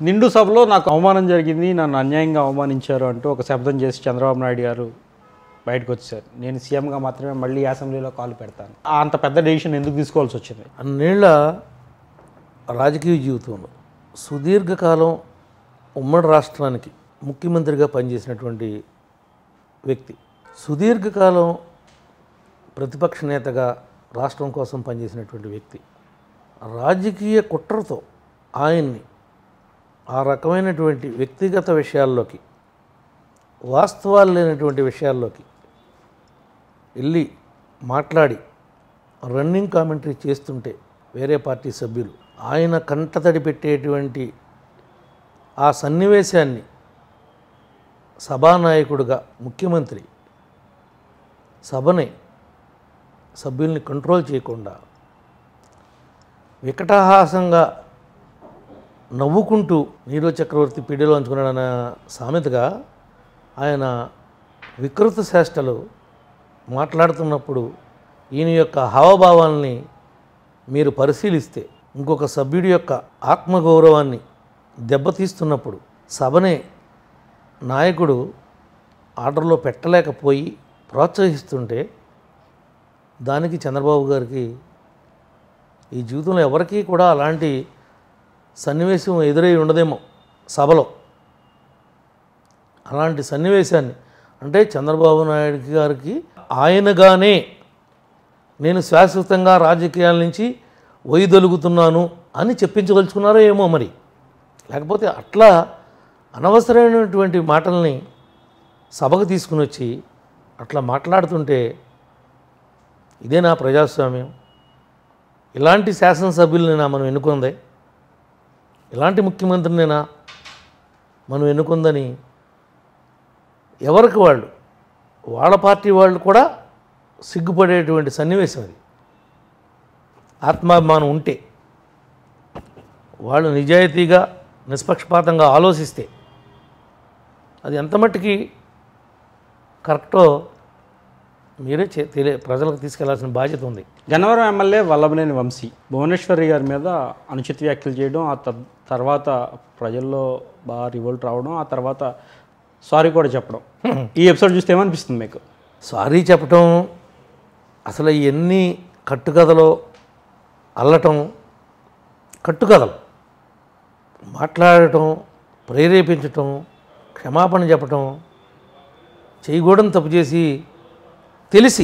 నిండు సభలో నాకు అవమానం జరిగింది, నన్ను అన్యాయంగా అవమానించారు అంటూ ఒక శబ్దం చేసి చంద్రబాబు నాయుడు గారు బయటకు వచ్చారు. నేను సీఎంగా మాత్రమే మళ్ళీ అసెంబ్లీలో కాలు పెడతాను. అంత పెద్ద డెసిషన్ ఎందుకు తీసుకోవాల్సి వచ్చింది? అన్నేళ్ల రాజకీయ జీవితంలో సుదీర్ఘకాలం ఉమ్మడి రాష్ట్రానికి ముఖ్యమంత్రిగా పనిచేసినటువంటి వ్యక్తి, సుదీర్ఘకాలం ప్రతిపక్ష నేతగా రాష్ట్రం కోసం పనిచేసినటువంటి వ్యక్తి, రాజకీయ కుట్రతో ఆయన్ని ఆ రకమైనటువంటి వ్యక్తిగత విషయాల్లోకి, వాస్తవాలు లేనటువంటి విషయాల్లోకి వెళ్ళి మాట్లాడి రన్నింగ్ కామెంటరీ చేస్తుంటే వేరే పార్టీ సభ్యులు ఆయన కంటతడి పెట్టేటువంటి ఆ సన్నివేశాన్ని సభానాయకుడిగా ముఖ్యమంత్రి సభ్యుల్ని కంట్రోల్ చేయకుండా వికటహాసంగా నవ్వుకుంటూ నీరో చక్రవర్తి పీడిలో అంచుకున్నాడన్న సామెతగా ఆయన వికృత చేష్టలు మాట్లాడుతున్నప్పుడు ఈయన యొక్క హావభావాల్ని మీరు పరిశీలిస్తే ఇంకొక సభ్యుడి యొక్క ఆత్మగౌరవాన్ని దెబ్బతీస్తున్నప్పుడు సభనే నాయకుడు ఆర్డర్లో పెట్టలేకపోయి ప్రోత్సహిస్తుంటే దానికి చంద్రబాబు గారికి ఈ జీవితంలో ఎవరికీ కూడా అలాంటి సన్నివేశం ఎదురై ఉండదేమో. సభలో అలాంటి సన్నివేశాన్ని అంటే చంద్రబాబు నాయుడు గారికి ఆయనగానే నేను శాశ్వతంగా రాజకీయాల నుంచి వైదొలుగుతున్నాను అని చెప్పించదలుచుకున్నారో ఏమో మరి. లేకపోతే అట్లా అనవసరమైనటువంటి మాటల్ని సభకు తీసుకుని వచ్చి అట్లా మాట్లాడుతుంటే ఇదేనా ప్రజాస్వామ్యం? ఇలాంటి శాసనసభ్యులనేనా మనం ఎన్నుకుందే? ఇలాంటి ముఖ్యమంత్రినేనా మనం ఎన్నుకుందని ఎవరికి వాళ్ళ పార్టీ వాళ్ళు కూడా సిగ్గుపడేటువంటి సన్నివేశం అది. ఆత్మాభిమానం ఉంటే, వాళ్ళు నిజాయితీగా నిష్పక్షపాతంగా ఆలోచిస్తే అది ఎంత మట్టుకి కరెక్టో మీరే ప్రజలకు తీసుకెళ్లాల్సిన బాధ్యత ఉంది. గన్నవరం ఎమ్మెల్యే వల్లభనేని వంశీ భువనేశ్వరి గారి మీద అనుచిత వ్యాఖ్యలు చేయడం, ఆ తర్వాత ప్రజల్లో బాగా రివోల్ట్ రావడం, ఆ తర్వాత సారీ కూడా చెప్పడం. ఈ ఎపిసోడ్ చూస్తే ఏమనిపిస్తుంది మీకు? సారీ చెప్పడం, అసలు ఎన్ని కట్టుకథలో అల్లటం, కట్టుకథలు మాట్లాడటం, ప్రేరేపించటం, క్షమాపణ చెప్పటం, చేయకూడని తప్పు చేసి తెలిసి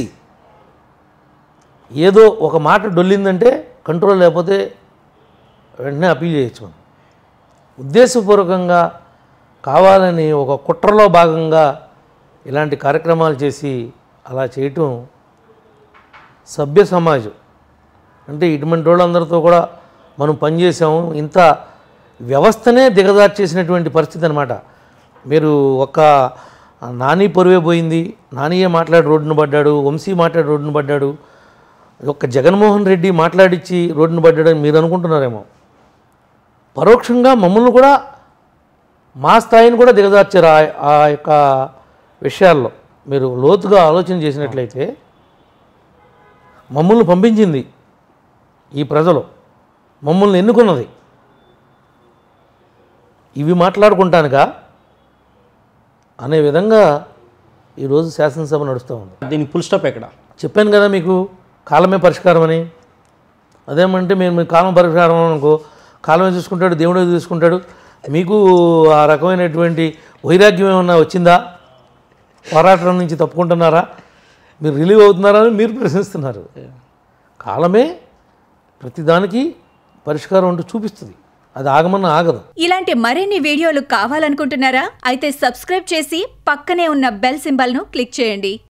ఏదో ఒక మాట డొల్లిందంటే కంట్రోల్ లేకపోతే వెంటనే అప్పీల్ చేయొచ్చు. మనం ఉద్దేశపూర్వకంగా కావాలని ఒక కుట్రలో భాగంగా ఇలాంటి కార్యక్రమాలు చేసి అలా చేయటం సభ్య సమాజం అంటే ఇటువంటి వాళ్ళందరితో కూడా మనం పనిచేసాము. ఇంత వ్యవస్థనే దిగజార్చేసినటువంటి పరిస్థితి అన్నమాట. మీరు ఒక నాని పరువే పోయింది, నానియే మాట్లాడి రోడ్డును పడ్డాడు, వంశీ మాట్లాడి రోడ్డును పడ్డాడు, ఒక్క జగన్మోహన్ రెడ్డి మాట్లాడిచ్చి రోడ్డును పడ్డాడని మీరు అనుకుంటున్నారేమో. పరోక్షంగా మమ్మల్ని కూడా మా స్థాయిని కూడా దిగజార్చారు ఆ యొక్క విషయాల్లో. మీరు లోతుగా ఆలోచన చేసినట్లయితే మమ్మల్ని పంపించింది ఈ ప్రజలు, మమ్మల్ని ఎన్నుకున్నది ఇవి మాట్లాడుకుంటానుగా అనే విధంగా ఈరోజు శాసనసభ నడుస్తూ ఉంది. దీనికి ఫుల్ స్టాప్ ఎక్కడ? చెప్పాను కదా మీకు, కాలమే పరిష్కారం అని. అదేమంటే మేము కాలం పరిష్కారం అనుకో, కాలమే చూసుకుంటాడు, దేవుడే చూసుకుంటాడు. మీకు ఆ రకమైనటువంటి వైరాగ్యం ఏమన్నా వచ్చిందా? పోరాటం నుంచి తప్పుకుంటున్నారా? మీరు రిలీవ్ అవుతున్నారా అని మీరు ప్రశ్నిస్తున్నారు. కాలమే ప్రతిదానికి పరిష్కారం అంటూ చూపిస్తుంది, అది ఆగమన్నా ఆగదు. ఇలాంటి మరిన్ని వీడియోలు కావాలనుకుంటున్నారా? అయితే సబ్స్క్రైబ్ చేసి పక్కనే ఉన్న బెల్ సింబల్ను క్లిక్ చేయండి.